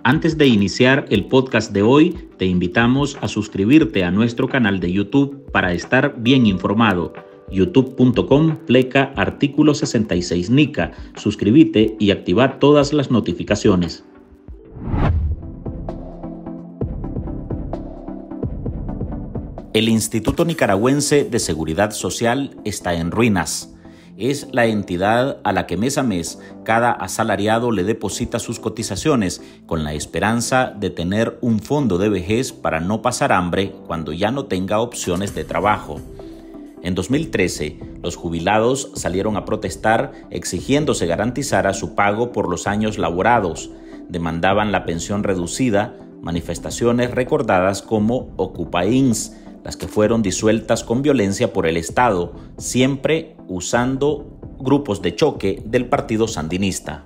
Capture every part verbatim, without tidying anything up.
Antes de iniciar el podcast de hoy, te invitamos a suscribirte a nuestro canal de YouTube para estar bien informado. youtube punto com pleca artículo sesenta y seis Nica. Suscríbete y activa todas las notificaciones. El Instituto Nicaragüense de Seguridad Social está en ruinas. Es la entidad a la que mes a mes cada asalariado le deposita sus cotizaciones con la esperanza de tener un fondo de vejez para no pasar hambre cuando ya no tenga opciones de trabajo. En dos mil trece, los jubilados salieron a protestar exigiendo se garantizara su pago por los años laborados. Demandaban la pensión reducida, manifestaciones recordadas como Ocupa I N S, las que fueron disueltas con violencia por el Estado, siempre usando grupos de choque del partido sandinista.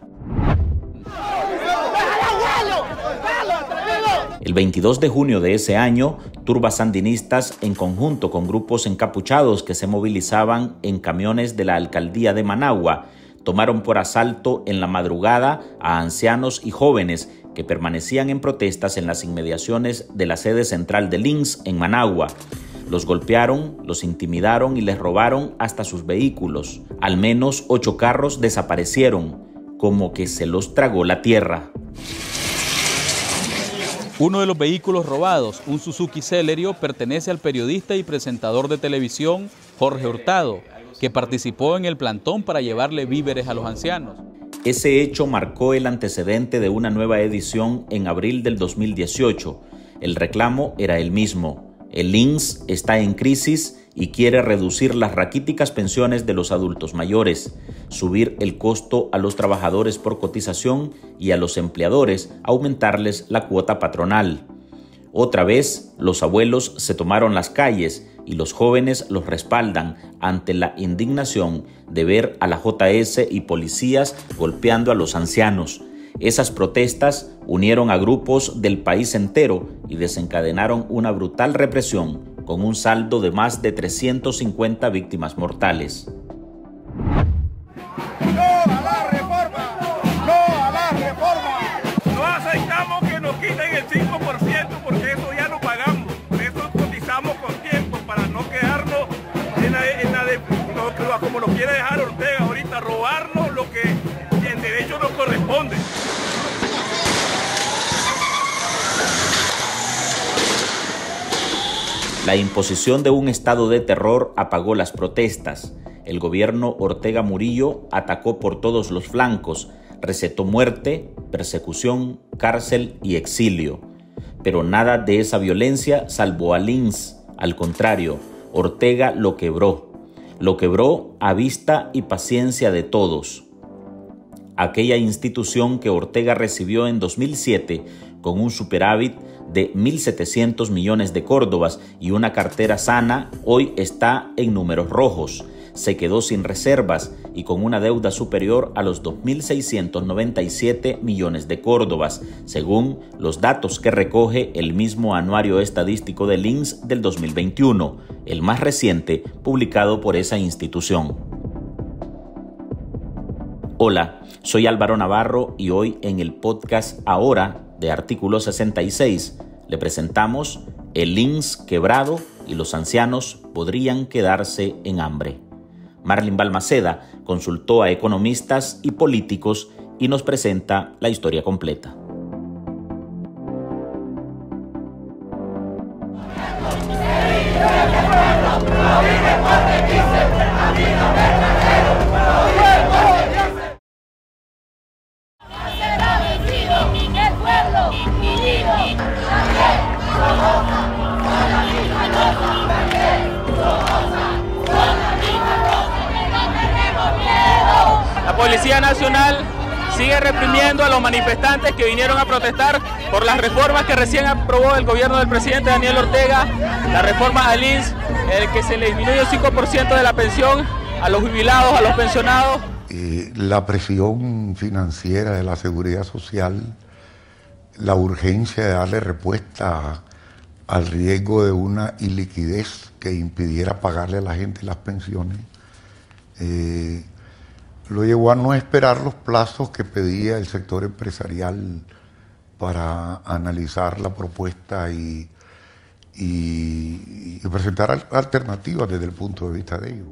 El veintidós de junio de ese año, turbas sandinistas, en conjunto con grupos encapuchados que se movilizaban en camiones de la alcaldía de Managua, tomaron por asalto en la madrugada a ancianos y jóvenes que permanecían en protestas en las inmediaciones de la sede central del I N S en Managua. Los golpearon, los intimidaron y les robaron hasta sus vehículos. Al menos ocho carros desaparecieron, como que se los tragó la tierra. Uno de los vehículos robados, un Suzuki Celerio, pertenece al periodista y presentador de televisión Jorge Hurtado, que participó en el plantón para llevarle víveres a los ancianos. Ese hecho marcó el antecedente de una nueva edición en abril del dos mil dieciocho. El reclamo era el mismo. El I N S está en crisis y quiere reducir las raquíticas pensiones de los adultos mayores, subir el costo a los trabajadores por cotización y a los empleadores aumentarles la cuota patronal. Otra vez, los abuelos se tomaron las calles y los jóvenes los respaldan ante la indignación de ver a la J S y policías golpeando a los ancianos. Esas protestas unieron a grupos del país entero y desencadenaron una brutal represión con un saldo de más de trescientas cincuenta víctimas mortales. ¡No a la reforma! ¡No a la reforma! No aceptamos que nos quiten el cinco por ciento porque eso ya lo pagamos. Por eso cotizamos con tiempo para no quedarnos en la, en la de, no, como lo quiere dejar Ortega ahorita, robarnos lo que en derecho nos corresponde. La imposición de un estado de terror apagó las protestas. El gobierno Ortega Murillo atacó por todos los flancos, recetó muerte, persecución, cárcel y exilio. Pero nada de esa violencia salvó al I N S. Al contrario, Ortega lo quebró. Lo quebró a vista y paciencia de todos. Aquella institución que Ortega recibió en dos mil siete con un superávit de mil setecientos millones de córdobas y una cartera sana, hoy está en números rojos. Se quedó sin reservas y con una deuda superior a los dos mil seiscientos noventa y siete millones de córdobas, según los datos que recoge el mismo anuario estadístico del I N S del dos mil veintiuno, el más reciente publicado por esa institución. Hola, soy Álvaro Navarro y hoy en el podcast Ahora de Artículo sesenta y seis le presentamos el I N S quebrado y los ancianos podrían quedarse en hambre. Marlin Balmaceda consultó a economistas y políticos y nos presenta la historia completa. La Policía Nacional sigue reprimiendo a los manifestantes que vinieron a protestar por las reformas que recién aprobó el gobierno del presidente Daniel Ortega, la reforma al I N S, el que se le disminuye el cinco por ciento de la pensión a los jubilados, a los pensionados. Eh, la presión financiera de la seguridad social, la urgencia de darle respuesta al riesgo de una iliquidez que impidiera pagarle a la gente las pensiones, eh, lo llevó a no esperar los plazos que pedía el sector empresarial para analizar la propuesta y, y, y presentar alternativas desde el punto de vista de ellos.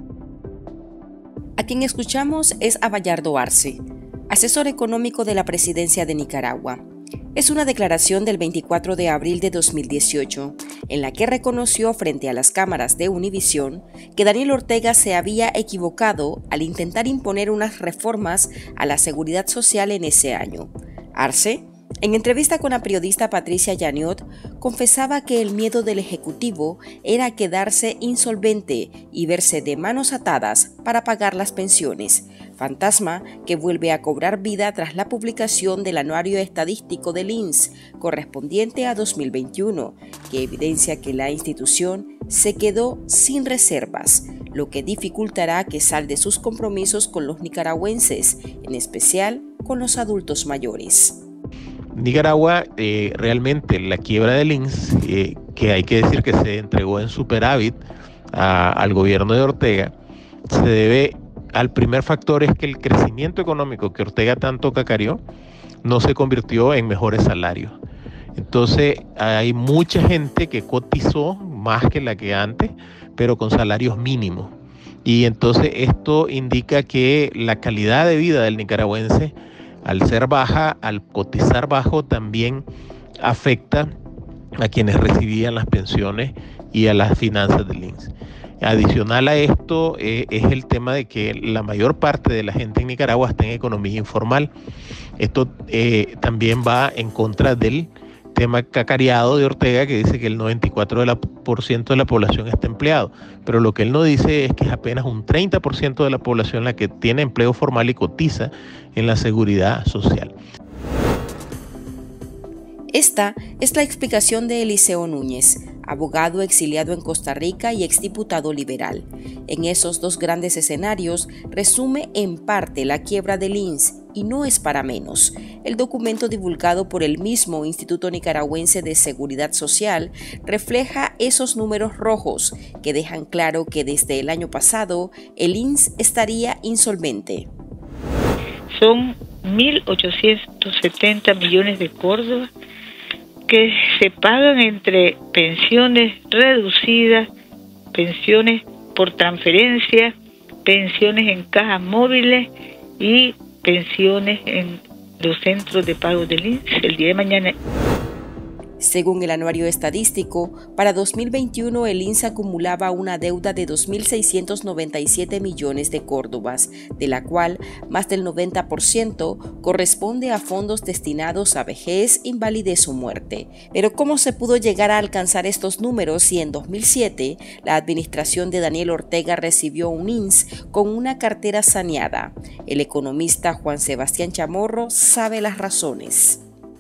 A quien escuchamos es a Bayardo Arce, asesor económico de la presidencia de Nicaragua. Es una declaración del veinticuatro de abril de dos mil dieciocho, en la que reconoció frente a las cámaras de Univisión que Daniel Ortega se había equivocado al intentar imponer unas reformas a la seguridad social en ese año. Arce, en entrevista con la periodista Patricia Yaniot, confesaba que el miedo del Ejecutivo era quedarse insolvente y verse de manos atadas para pagar las pensiones, fantasma que vuelve a cobrar vida tras la publicación del anuario estadístico del I N S correspondiente a dos mil veintiuno, que evidencia que la institución se quedó sin reservas, lo que dificultará que salde sus compromisos con los nicaragüenses, en especial con los adultos mayores. Nicaragua, eh, realmente la quiebra del I N S, eh, que hay que decir que se entregó en superávit a, al gobierno de Ortega, se debe al primer factor es que el crecimiento económico que Ortega tanto cacareó no se convirtió en mejores salarios. Entonces hay mucha gente que cotizó más que la que antes, pero con salarios mínimos. Y entonces esto indica que la calidad de vida del nicaragüense, al ser baja, al cotizar bajo, también afecta a quienes recibían las pensiones y a las finanzas del I N S. Adicional a esto eh, es el tema de que la mayor parte de la gente en Nicaragua está en economía informal. Esto eh, también va en contra del tema cacareado de Ortega, que dice que el noventa y cuatro por ciento de la población está empleado, pero lo que él no dice es que es apenas un treinta por ciento de la población la que tiene empleo formal y cotiza en la seguridad social. Esta es la explicación de Eliseo Núñez, abogado exiliado en Costa Rica y exdiputado liberal. En esos dos grandes escenarios resume en parte la quiebra del I N S y no es para menos. El documento divulgado por el mismo Instituto Nicaragüense de Seguridad Social refleja esos números rojos que dejan claro que desde el año pasado el I N S estaría insolvente. Son mil ochocientos setenta millones de córdobas que se pagan entre pensiones reducidas, pensiones por transferencia, pensiones en cajas móviles y pensiones en los centros de pago del I N S el día de mañana. Según el anuario estadístico, para dos mil veintiuno el I N S acumulaba una deuda de dos mil seiscientos noventa y siete millones de córdobas, de la cual más del noventa por ciento corresponde a fondos destinados a vejez, invalidez o muerte. Pero ¿cómo se pudo llegar a alcanzar estos números si en dos mil siete la administración de Daniel Ortega recibió un I N S con una cartera saneada? El economista Juan Sebastián Chamorro sabe las razones.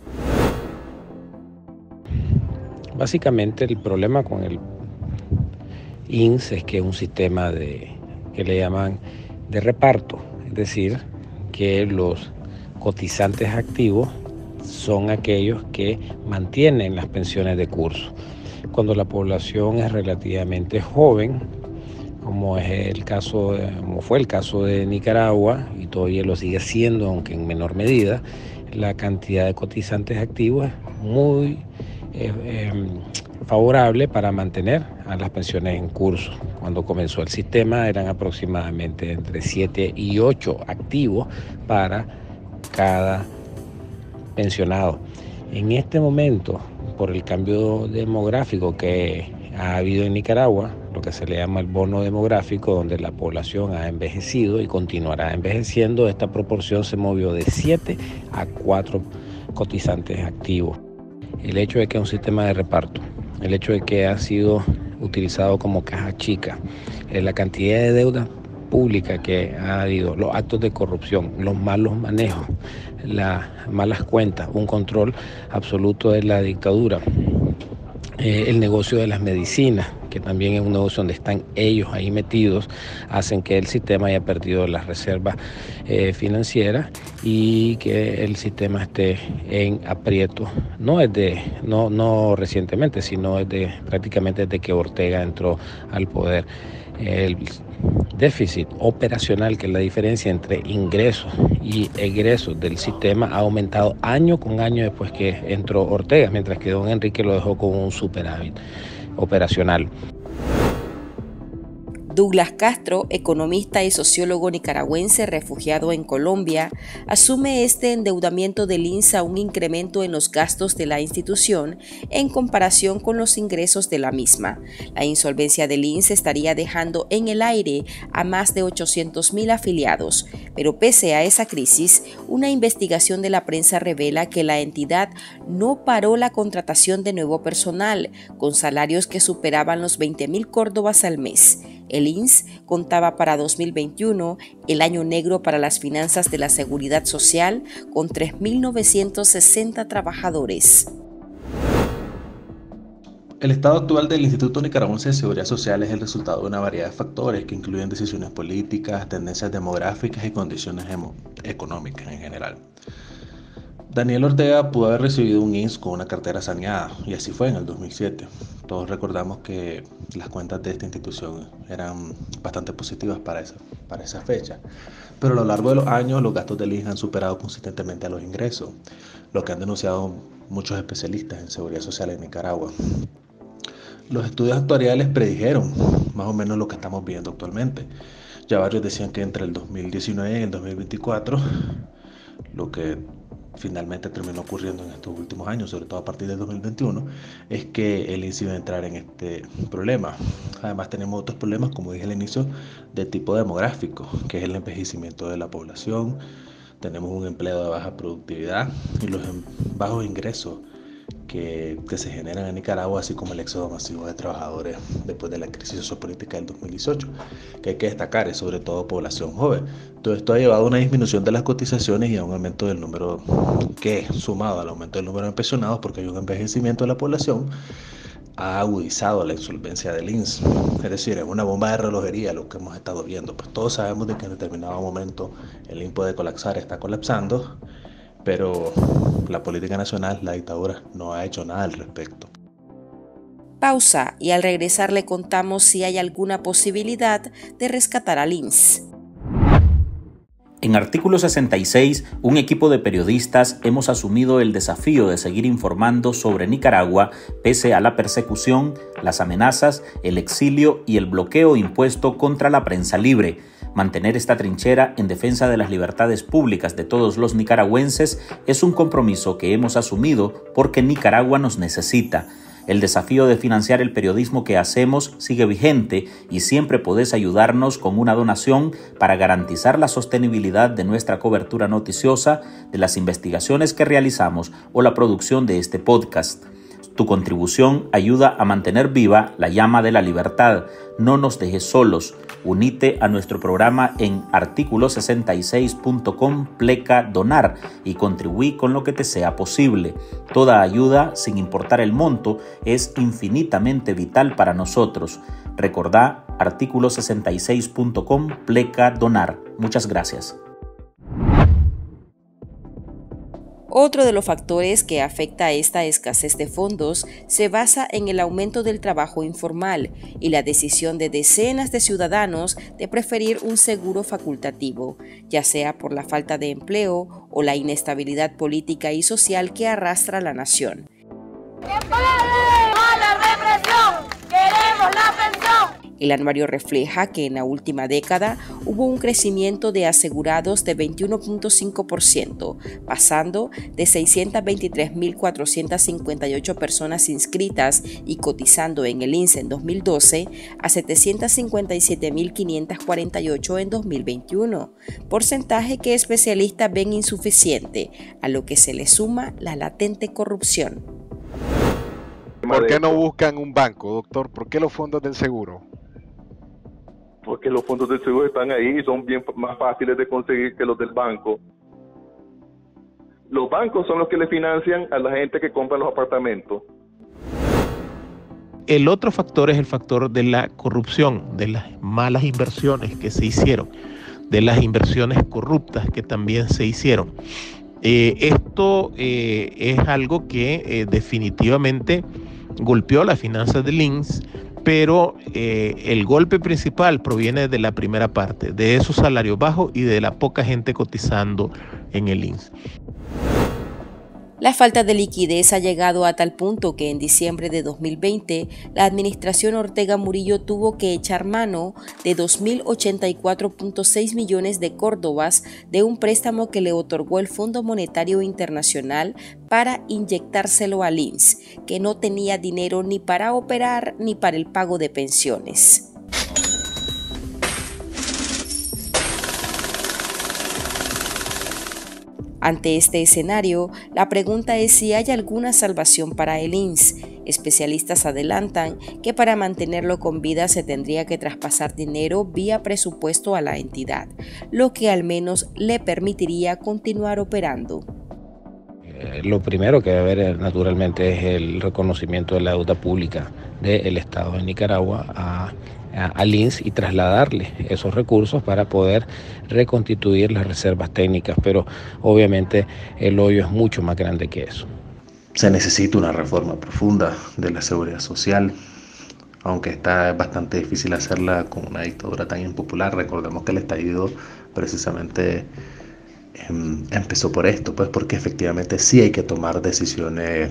Básicamente el problema con el I N S es que es un sistema de, que le llaman de reparto, es decir, que los cotizantes activos son aquellos que mantienen las pensiones de curso. Cuando la población es relativamente joven, como es el caso, como fue el caso de Nicaragua, y todavía lo sigue siendo, aunque en menor medida, la cantidad de cotizantes activos es muy Eh, eh, favorable para mantener a las pensiones en curso. Cuando comenzó el sistema eran aproximadamente entre siete y ocho activos para cada pensionado. En este momento, por el cambio demográfico que ha habido en Nicaragua, lo que se le llama el bono demográfico, donde la población ha envejecido y continuará envejeciendo, esta proporción se movió de siete a cuatro cotizantes activos. El hecho de que es un sistema de reparto, el hecho de que ha sido utilizado como caja chica, la cantidad de deuda pública que ha habido, los actos de corrupción, los malos manejos, las malas cuentas, un control absoluto de la dictadura, eh, el negocio de las medicinas, que también es un negocio donde están ellos ahí metidos, hacen que el sistema haya perdido las reservas eh, financieras y que el sistema esté en aprieto, no es de, no, no recientemente, sino desde prácticamente desde que Ortega entró al poder. El déficit operacional, que es la diferencia entre ingresos y egresos del sistema, ha aumentado año con año después que entró Ortega, mientras que don Enrique lo dejó con un superávit operacional. Douglas Castro, economista y sociólogo nicaragüense refugiado en Colombia, asume este endeudamiento del I N S S a un incremento en los gastos de la institución en comparación con los ingresos de la misma. La insolvencia del I N S S estaría dejando en el aire a más de ochocientos mil afiliados, pero pese a esa crisis, una investigación de la prensa revela que la entidad no paró la contratación de nuevo personal, con salarios que superaban los veinte mil córdobas al mes. El I N S S contaba para dos mil veintiuno, el año negro para las finanzas de la Seguridad Social, con tres mil novecientos sesenta trabajadores. El estado actual del Instituto Nicaragüense de Seguridad Social es el resultado de una variedad de factores que incluyen decisiones políticas, tendencias demográficas y condiciones económicas en general. Daniel Ortega pudo haber recibido un I N S S con una cartera saneada, y así fue en el dos mil siete. Todos recordamos que las cuentas de esta institución eran bastante positivas para esa, para esa fecha, pero a lo largo de los años los gastos del I N S S han superado consistentemente a los ingresos, lo que han denunciado muchos especialistas en seguridad social en Nicaragua. Los estudios actuariales predijeron más o menos lo que estamos viendo actualmente. Ya varios decían que entre el dos mil diecinueve y el dos mil veinticuatro, lo que finalmente terminó ocurriendo en estos últimos años, sobre todo a partir del dos mil veintiuno, es que el I N S S iba a entrar en este problema. Además tenemos otros problemas, como dije al inicio, de tipo demográfico, que es el envejecimiento de la población. Tenemos un empleo de baja productividad y los bajos ingresos que, que se generan en Nicaragua, así como el éxodo masivo de trabajadores después de la crisis sociopolítica del dos mil dieciocho, que hay que destacar es sobre todo población joven. Todo esto ha llevado a una disminución de las cotizaciones y a un aumento del número, que sumado al aumento del número de pensionados, porque hay un envejecimiento de la población, ha agudizado la insolvencia del I N S S. Es decir, es una bomba de relojería lo que hemos estado viendo. Pues todos sabemos de que en determinado momento el I N S S puede colapsar, está colapsando, pero la política nacional, la dictadura, no ha hecho nada al respecto. Pausa, y al regresar le contamos si hay alguna posibilidad de rescatar al I N S S. En Artículo sesenta y seis, un equipo de periodistas hemos asumido el desafío de seguir informando sobre Nicaragua pese a la persecución, las amenazas, el exilio y el bloqueo impuesto contra la prensa libre. Mantener esta trinchera en defensa de las libertades públicas de todos los nicaragüenses es un compromiso que hemos asumido porque Nicaragua nos necesita. El desafío de financiar el periodismo que hacemos sigue vigente y siempre podés ayudarnos con una donación para garantizar la sostenibilidad de nuestra cobertura noticiosa, de las investigaciones que realizamos o la producción de este podcast. Tu contribución ayuda a mantener viva la llama de la libertad. No nos dejes solos. Unite a nuestro programa en artículo sesenta y seis punto com pleca donar y contribuí con lo que te sea posible. Toda ayuda, sin importar el monto, es infinitamente vital para nosotros. Recordá artículo sesenta y seis punto com pleca donar. Muchas gracias. Otro de los factores que afecta a esta escasez de fondos se basa en el aumento del trabajo informal y la decisión de decenas de ciudadanos de preferir un seguro facultativo, ya sea por la falta de empleo o la inestabilidad política y social que arrastra la nación. ¡Que pare a la represión! ¡Queremos la pensión! El anuario refleja que en la última década hubo un crecimiento de asegurados de veintiuno punto cinco por ciento, pasando de seiscientas veintitrés mil cuatrocientas cincuenta y ocho personas inscritas y cotizando en el I N S S en dos mil doce a setecientas cincuenta y siete mil quinientas cuarenta y ocho en dos mil veintiuno, porcentaje que especialistas ven insuficiente, a lo que se le suma la latente corrupción. ¿Por qué no buscan un banco, doctor? ¿Por qué los fondos del seguro? Porque los fondos del seguro están ahí y son bien más fáciles de conseguir que los del banco. Los bancos son los que le financian a la gente que compra los apartamentos. El otro factor es el factor de la corrupción, de las malas inversiones que se hicieron, de las inversiones corruptas que también se hicieron. Eh, esto eh, es algo que eh, definitivamente golpeó las finanzas del I N S S pero eh, el golpe principal proviene de la primera parte, de esos salarios bajos y de la poca gente cotizando en el I N S S. La falta de liquidez ha llegado a tal punto que en diciembre de dos mil veinte, la administración Ortega Murillo tuvo que echar mano de dos mil ochenta y cuatro punto seis millones de córdobas de un préstamo que le otorgó el Fondo Monetario Internacional para inyectárselo al I N S S, que no tenía dinero ni para operar ni para el pago de pensiones. Ante este escenario, la pregunta es si hay alguna salvación para el I N S S. Especialistas adelantan que para mantenerlo con vida se tendría que traspasar dinero vía presupuesto a la entidad, lo que al menos le permitiría continuar operando. Eh, lo primero que debe haber naturalmente es el reconocimiento de la deuda pública del Estado de Nicaragua a al I N S S y trasladarle esos recursos para poder reconstituir las reservas técnicas, pero obviamente el hoyo es mucho más grande que eso. Se necesita una reforma profunda de la seguridad social, aunque está bastante difícil hacerla con una dictadura tan impopular. Recordemos que el estallido precisamente eh, empezó por esto, pues porque efectivamente sí hay que tomar decisiones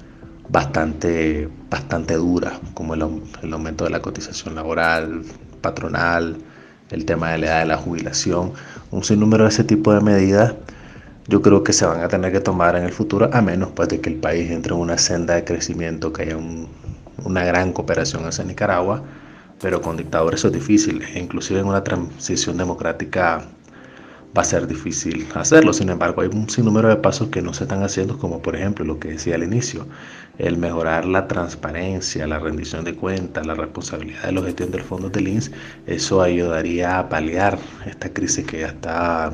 bastante, bastante duras, como el, el aumento de la cotización laboral, patronal, el tema de la edad de la jubilación, un sinnúmero de ese tipo de medidas yo creo que se van a tener que tomar en el futuro, a menos pues de que el país entre en una senda de crecimiento, que haya un, una gran cooperación hacia Nicaragua, pero con dictadores eso es difícil, e inclusive en una transición democrática va a ser difícil hacerlo. Sin embargo, hay un sinnúmero de pasos que no se están haciendo, como por ejemplo lo que decía al inicio, el mejorar la transparencia, la rendición de cuentas, la responsabilidad de la gestión del fondo del I N S S. Eso ayudaría a paliar esta crisis que ya está,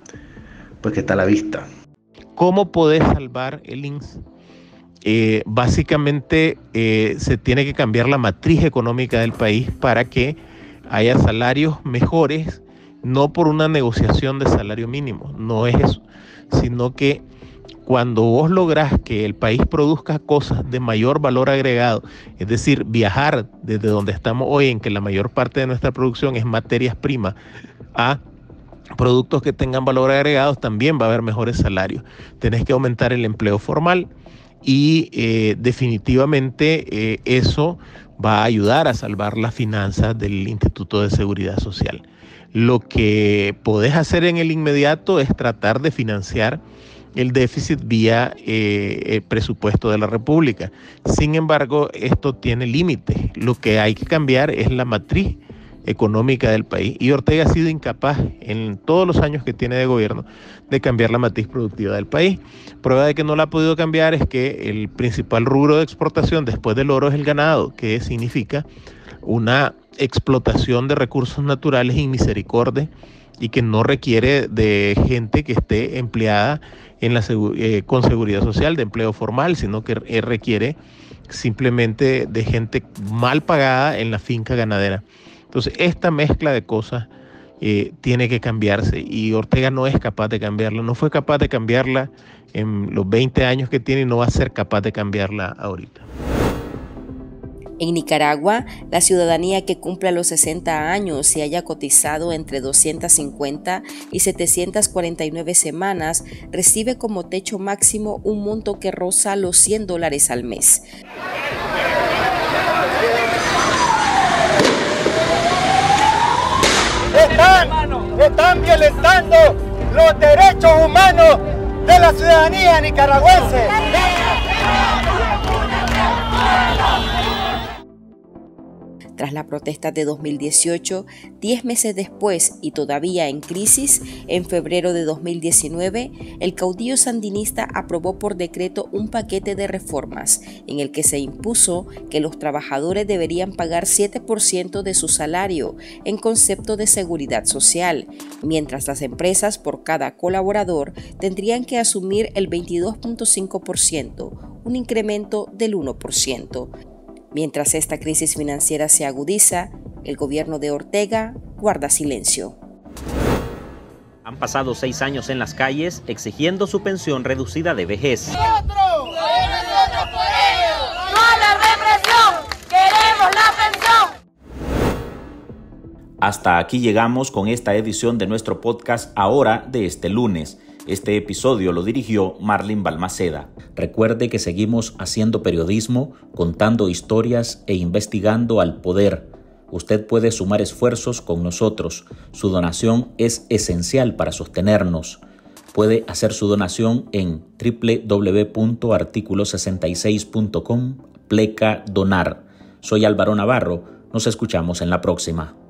pues que está a la vista. ¿Cómo podés salvar el I N S S? Eh, básicamente eh, se tiene que cambiar la matriz económica del país para que haya salarios mejores, no por una negociación de salario mínimo, no es eso, sino que cuando vos lográs que el país produzca cosas de mayor valor agregado, es decir, viajar desde donde estamos hoy, en que la mayor parte de nuestra producción es materias primas, a productos que tengan valor agregado, también va a haber mejores salarios. Tenés que aumentar el empleo formal y eh, definitivamente eh, eso va a ayudar a salvar las finanzas del Instituto de Seguridad Social. Lo que podés hacer en el inmediato es tratar de financiar el déficit vía eh, el presupuesto de la República. Sin embargo, esto tiene límites. Lo que hay que cambiar es la matriz económica del país. Y Ortega ha sido incapaz en todos los años que tiene de gobierno de cambiar la matriz productiva del país. Prueba de que no la ha podido cambiar es que el principal rubro de exportación después del oro es el ganado, que significa una explotación de recursos naturales sin misericordia y que no requiere de gente que esté empleada en la, eh, con seguridad social, de empleo formal, sino que eh, requiere simplemente de gente mal pagada en la finca ganadera. Entonces, esta mezcla de cosas eh, tiene que cambiarse y Ortega no es capaz de cambiarla, no fue capaz de cambiarla en los veinte años que tiene y no va a ser capaz de cambiarla ahorita. En Nicaragua, la ciudadanía que cumpla los sesenta años y haya cotizado entre doscientas cincuenta y setecientas cuarenta y nueve semanas recibe como techo máximo un monto que roza los cien dólares al mes. Están, están violentando los derechos humanos de la ciudadanía nicaragüense. Tras la protesta de dos mil dieciocho, diez meses después y todavía en crisis, en febrero de dos mil diecinueve, el caudillo sandinista aprobó por decreto un paquete de reformas en el que se impuso que los trabajadores deberían pagar siete por ciento de su salario en concepto de seguridad social, mientras las empresas por cada colaborador tendrían que asumir el veintidós punto cinco por ciento, un incremento del uno por ciento. Mientras esta crisis financiera se agudiza, el gobierno de Ortega guarda silencio. Han pasado seis años en las calles exigiendo su pensión reducida de vejez. ¡Nosotros! ¡No a la represión! ¡Queremos la pensión! Hasta aquí llegamos con esta edición de nuestro podcast Ahora de este lunes. Este episodio lo dirigió Marlin Balmaceda. Recuerde que seguimos haciendo periodismo, contando historias e investigando al poder. Usted puede sumar esfuerzos con nosotros. Su donación es esencial para sostenernos. Puede hacer su donación en doble u doble u doble u punto artículo sesenta y seis punto com, pleca donar. Soy Álvaro Navarro. Nos escuchamos en la próxima.